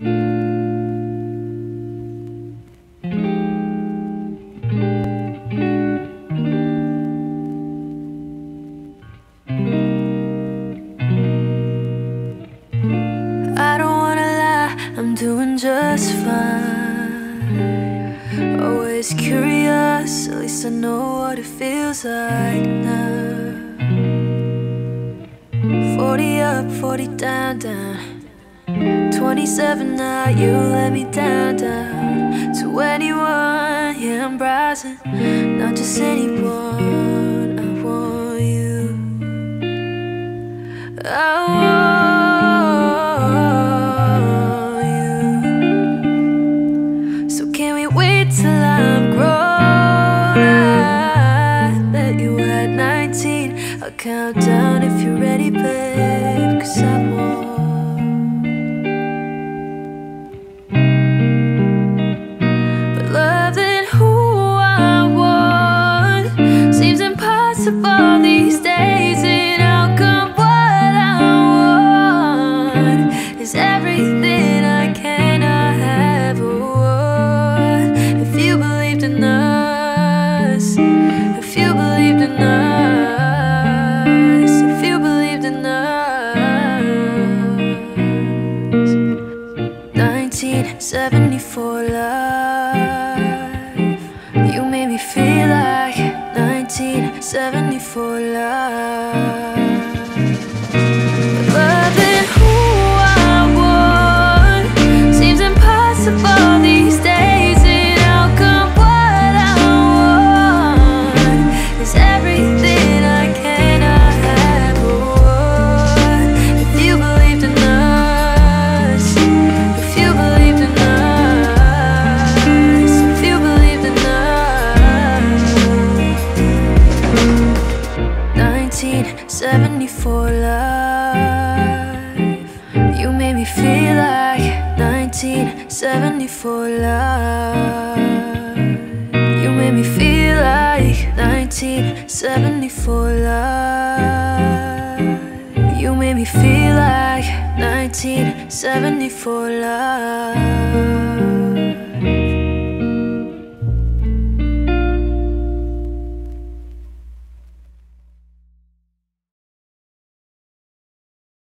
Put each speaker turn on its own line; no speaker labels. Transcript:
I don't wanna lie, I'm doing just fine. Always curious, at least I know what it feels like now. 40 up, 40 down, down. 27 now, you let me down, down. To anyone, yeah, I'm browsing. Not just anyone, I want you. I want you. So can we wait till I'm grown? I bet you at 19. I'll count down if you're ready, babe, 'cause I want. But loving who I want seems impossible these days. And how come what I want is everything I cannot have? Oh, if you believed in us, if you believed in us, if you believed in us. 1974 life, you made me feel like 1974 life. Loving who I want seems impossible these days. And how come what I want is everything I cannot have? Oh, if you believed in us, if you believed in us, if you believed in us. 1974 life, you made me feel like 1974 life. You made me feel like 1974 life. You made me feel like 1974 life.